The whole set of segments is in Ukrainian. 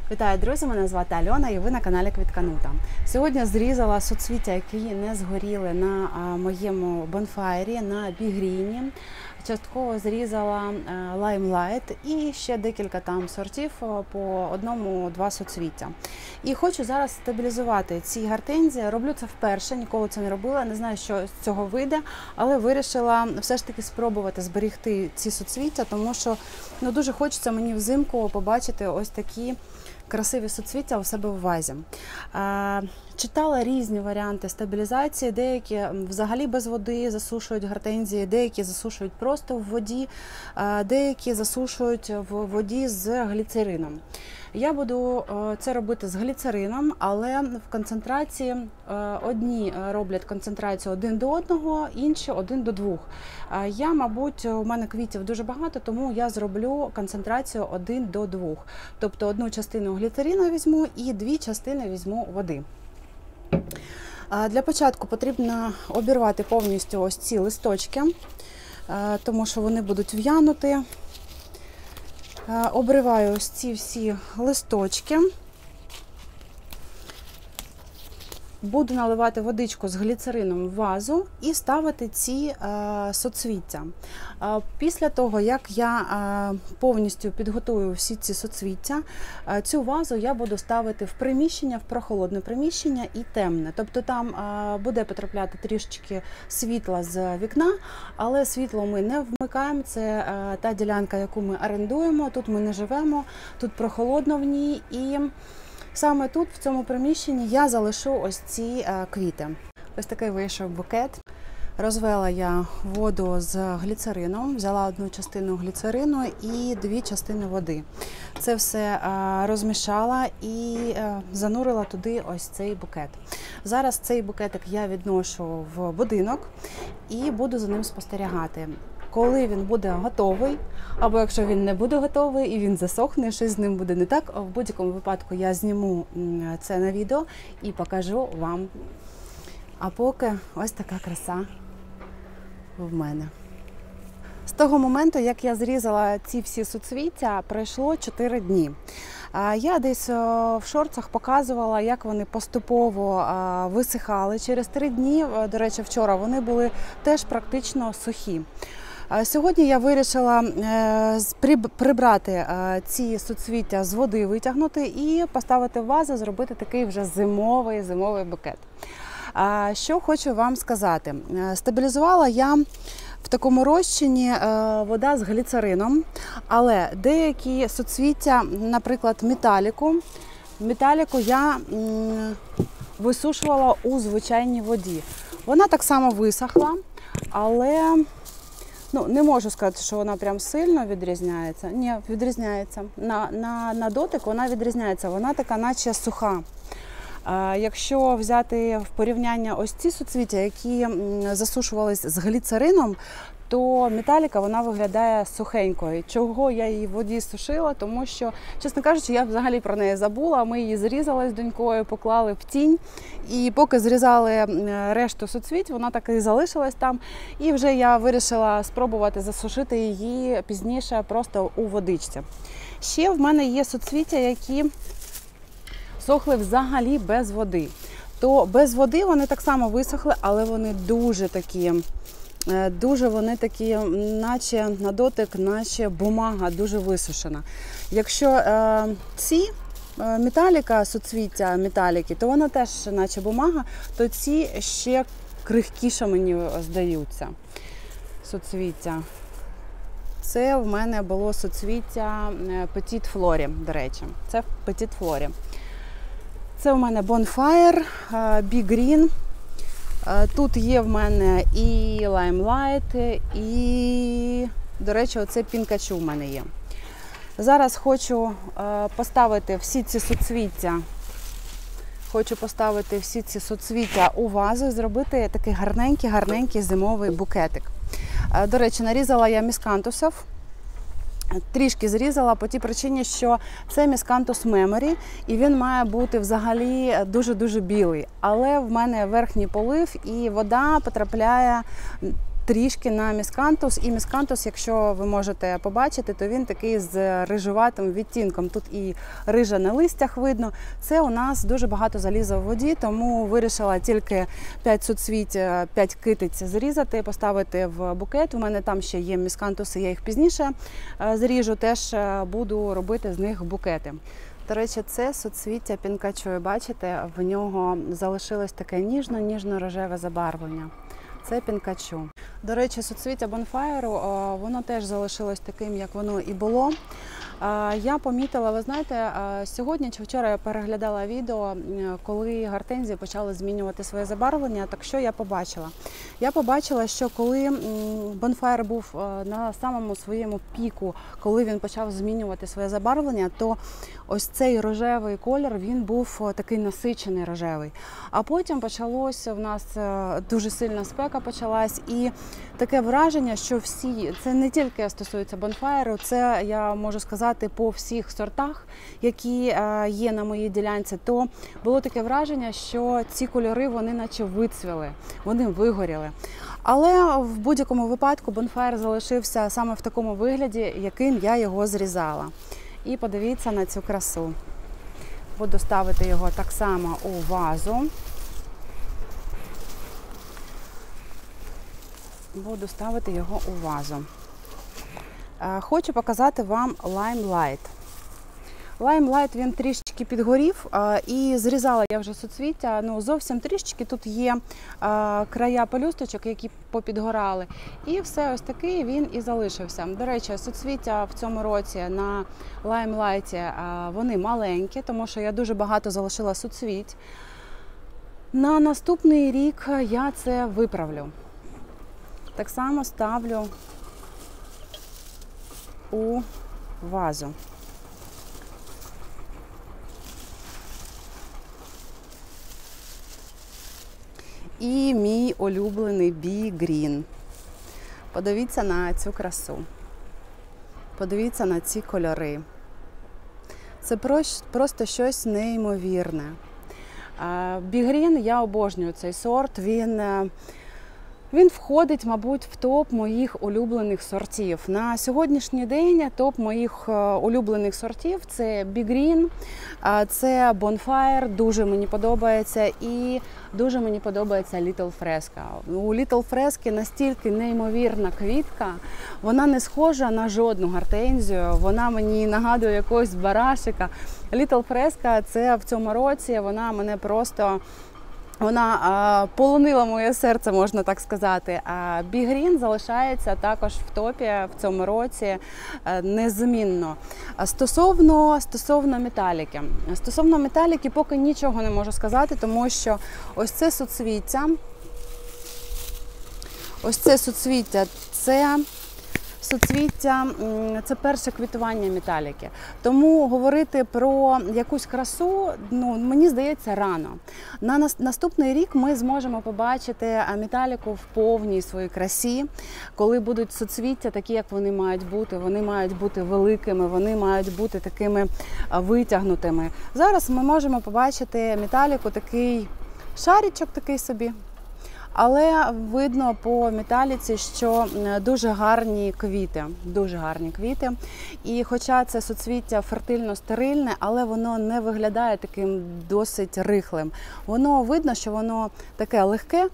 Вітаю, друзі! Мене звати Альона і ви на каналі Квітканута. Сьогодні зрізала соцвіття, які не згоріли на моєму бонфайрі, на бігріні. Частково зрізала лаймлайт і ще декілька там сортів по одному-два соцвіття. І хочу зараз стабілізувати ці гортензії. Роблю це вперше, ніколи це не робила, не знаю, що з цього вийде, але вирішила все ж таки спробувати зберегти ці соцвіття, тому що дуже хочеться мені взимку побачити ось такі красиві соцвіття у себе в вазі. Читала різні варіанти стабілізації, деякі взагалі без води засушують гортензії, деякі засушують просто в воді, деякі засушують в воді з гліцерином. Я буду це робити з гліцерином, але в концентрації одні роблять концентрацію 1 до 1, інші 1 до 2. Я, мабуть, у мене квітів дуже багато, тому я зроблю концентрацію 1 до 2. Тобто одну частину гліцерину візьму і 2 частини візьму води. Для початку потрібно обірвати повністю ось ці листочки, тому що вони будуть в'янути. Обриваю ось ці всі листочки. Буду наливати водичку з гліцерином в вазу і ставити ці соцвіття. Після того, як я повністю підготую всі ці соцвіття, цю вазу я буду ставити в приміщення, в прохолодне приміщення і темне. Тобто там буде потрапляти трішечки світла з вікна, але світло ми не вмикаємо, це та ділянка, яку ми орендуємо, тут ми не живемо, тут прохолодно в ній і саме тут, в цьому приміщенні, я залишу ось ці квіти. Ось такий вийшов букет. Розвела я воду з гліцерином, взяла одну частину гліцерину і 2 частини води. Це все розмішала і занурила туди ось цей букет. Зараз цей букетик я відношу в будинок і буду за ним спостерігати. Коли він буде готовий, або якщо він не буде готовий і він засохне, щось з ним буде не так, в будь-якому випадку я зніму це на відео і покажу вам. А поки ось така краса в мене. З того моменту, як я зрізала ці всі соцвіття, пройшло 4 дні. Я десь в шорцах показувала, як вони поступово висихали. Через 3 дні, до речі, вчора, вони були теж практично сухі. Сьогодні я вирішила прибрати ці соцвіття з води, витягнути і поставити в вазу, зробити такий вже зимовий букет. Що хочу вам сказати. Стабілізувала я в такому розчині вода з гліцерином, але деякі соцвіття, наприклад, металіку я висушувала у звичайній воді. Вона так само висохла, але не можу сказати, що вона прям сильно відрізняється. Ні, відрізняється. На дотик вона відрізняється, вона така наче суха. Якщо взяти в порівняння ось ці соцвіття, які засушувались з гліцерином, то металіка, вона виглядає сухенькою. Чого я її в воді сушила? Тому що, чесно кажучи, я взагалі про неї забула. Ми її зрізали з донькою, поклали в тінь. І поки зрізали решту соцвіть, вона так і залишилась там. І вже я вирішила спробувати засушити її пізніше просто у водичці. Ще в мене є соцвіття, які сохли взагалі без води. То без води вони так само висохли, але вони дуже вони такі, наче на дотик, наче бумага, дуже висушена. Якщо ці металіка, соцвіття металіки, то вона теж наче бумага, то ці ще крихкіше мені здаються соцвіття. Це в мене було соцвіття Petit Flori, до речі. Це Petit Flori. Це у мене Bonfire, Big Green. Тут є в мене і Limelight, і, до речі, оце Пінкачу в мене є. Зараз хочу поставити всі ці соцвіття у вазу і зробити такий гарненький зимовий букетик. До речі, нарізала я міскантусів. Трішки зрізала по тій причині, що це міскантус Memory, і він має бути взагалі дуже-дуже білий. Але в мене верхній полив, і вода потрапляє трішки на міскантус. І міскантус, якщо ви можете побачити, то він такий з рижуватим відтінком. Тут і рижа на листях видно. Це у нас дуже багато заліза в воді, тому вирішила тільки 5 суцвіть, 5 китиць зрізати, поставити в букет. У мене там ще є міскантуси, я їх пізніше зріжу, теж буду робити з них букети. До речі, це суцвіття пінкачу. Бачите, в нього залишилось таке ніжно-рожеве забарвлення. Це пінкачу. До речі, суцвіття бонфайру, воно теж залишилось таким, як воно і було. Я помітила, ви знаєте, сьогодні чи вчора я переглядала відео, коли гортензії почали змінювати своє забарвлення. Так що я побачила? Я побачила, що коли бонфайр був на самому своєму піку, коли він почав змінювати своє забарвлення, то ось цей рожевий колір, він був такий насичений рожевий. А потім почалося в нас дуже сильна спека почалась, і таке враження, що всі, це не тільки стосується бонфайру, це я можу сказати по всіх сортах, які є на моїй ділянці, то було таке враження, що ці кольори, вони наче вицвіли, вони вигоріли. Але в будь-якому випадку бонфайр залишився саме в такому вигляді, яким я його зрізала. І подивіться на цю красу. Буду ставити його так само у вазу. Буду ставити його у вазу. Хочу показати вам Limelight. Limelight, він трішечки підгорів, і зрізала я вже суцвіття, ну зовсім трішечки, тут є края пелюсточок, які попідгорали, і все ось такий він і залишився. До речі, суцвіття в цьому році на Limelight, вони маленькі, тому що я дуже багато залишила суцвіть. На наступний рік я це виправлю. Так само ставлю у вазу. І мій улюблений Bee Green. Подивіться на цю красу. Подивіться на ці кольори. Це просто щось неймовірне. Bee Green, я обожнюю цей сорт. Він входить, мабуть, в топ моїх улюблених сортів. На сьогоднішній день топ моїх улюблених сортів – це Bee Green, це Bonfire, дуже мені подобається, і дуже мені подобається Little Fresca. У Little Fresca настільки неймовірна квітка, вона не схожа на жодну гортензію, вона мені нагадує якогось барашика. Little Fresca – це в цьому році, вона мене просто... Вона полонила моє серце, можна так сказати. А Bee Green залишається також в топі в цьому році незмінно. Стосовно металіки. Стосовно металіки поки нічого не можу сказати, тому що ось це суцвіття, це перше квітування металіки. Тому говорити про якусь красу, мені здається, рано. На наступний рік ми зможемо побачити металіку в повній своїй красі, коли будуть суцвіття такі, як вони мають бути. Вони мають бути великими, вони мають бути такими витягнутими. Зараз ми можемо побачити металіку, такий шарічок такий собі. Але видно по металіці, що дуже гарні квіти. І хоча це суцвіття фертильно-стерильне, але воно не виглядає таким досить рихлим. Воно видно, що воно таке легке,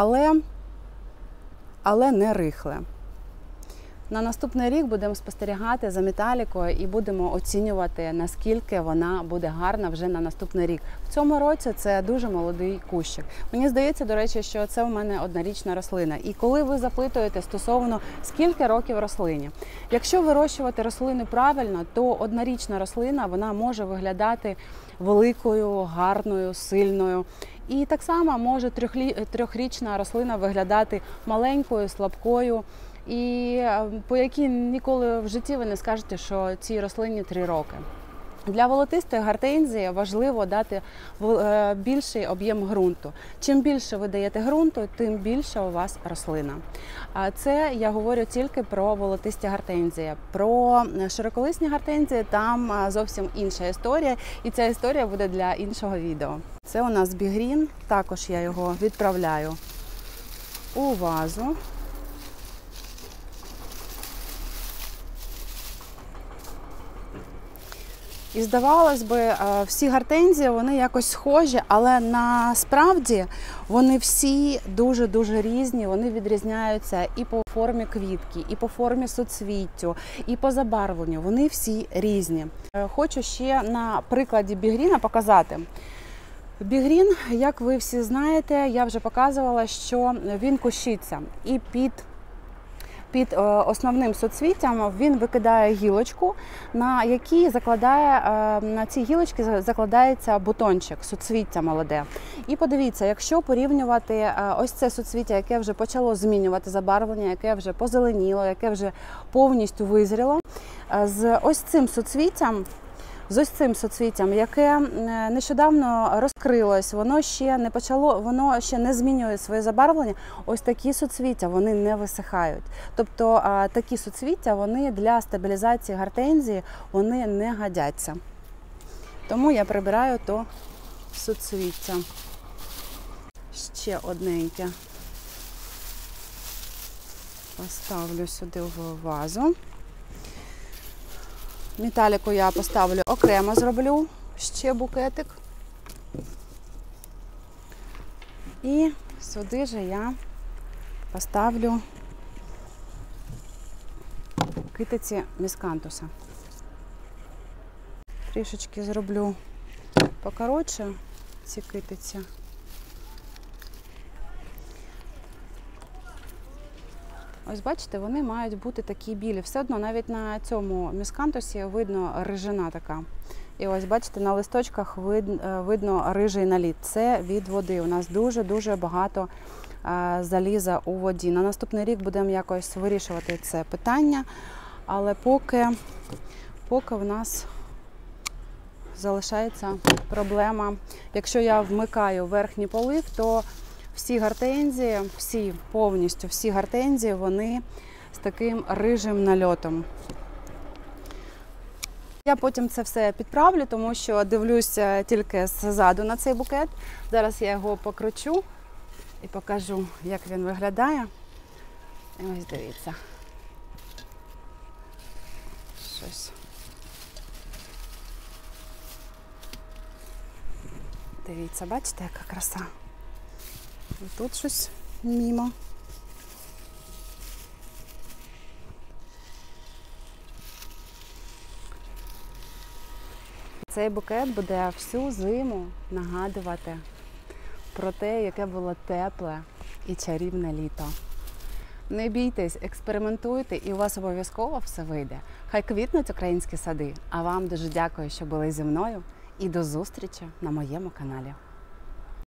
але не рихле. На наступний рік будемо спостерігати за металікою і будемо оцінювати, наскільки вона буде гарна вже на наступний рік. В цьому році це дуже молодий кущик. Мені здається, до речі, що це у мене однорічна рослина. І коли ви запитуєте стосовно скільки років рослині, якщо вирощувати рослину правильно, то однорічна рослина, вона може виглядати великою, гарною, сильною. І так само може трьохрічна рослина виглядати маленькою, слабкою, і по якій ніколи в житті ви не скажете, що цій рослині 3 роки. Для волотистої гортензії важливо дати більший об'єм ґрунту. Чим більше ви даєте ґрунту, тим більше у вас рослина. Це я говорю тільки про волотисті гортензії. Про широколисні гортензії там зовсім інша історія, і ця історія буде для іншого відео. Це у нас Bee Green, також я його відправляю у вазу. І здавалось би, всі гортензії, вони якось схожі, але насправді вони всі дуже-дуже різні, вони відрізняються і по формі квітки, і по формі суцвіттю, і по забарвленню, вони всі різні. Хочу ще на прикладі бігріна показати. Бігрін, як ви всі знаєте, я вже показувала, що він кущиться. І під основним суцвіттям він викидає гілочку, на цій гілочці закладається бутончик, суцвіття молоде. І подивіться, якщо порівнювати ось це суцвіття, яке вже почало змінювати забарвлення, яке вже позеленіло, яке вже повністю визріло, з ось цим суцвіттям, яке нещодавно розкрилось, воно ще не змінює своє забарвлення. Ось такі суцвіття, вони не висихають. Тобто такі суцвіття, вони для стабілізації гортензії, вони не годяться. Тому я прибираю то суцвіття. Ще одненьке поставлю сюди в вазу. Металіку я поставлю окремо, зроблю ще букетик. І сюди же я поставлю китиці міскантуса. Трішечки зроблю покоротше ці китиці. Ось бачите, вони мають бути такі білі. Все одно навіть на цьому міскантусі видно рижина така. І ось бачите, на листочках видно рижий наліт. Це від води. У нас дуже-дуже багато заліза у воді. На наступний рік будемо якось вирішувати це питання. Але поки в нас залишається проблема. Якщо я вмикаю верхній полив, то всі гортензії, повністю всі гортензії, вони з таким рижим нальотом. Я потім це все підправлю, тому що дивлюся тільки ззаду на цей букет. Зараз я його покручу і покажу, як він виглядає. І ось дивіться. Щось. Дивіться, бачите, яка краса? І тут щось мімо. Цей букет буде всю зиму нагадувати про те, яке було тепле і чарівне літо. Не бійтесь, експериментуйте, і у вас обов'язково все вийде. Хай квітнуть українські сади. А вам дуже дякую, що були зі мною. І до зустрічі на моєму каналі.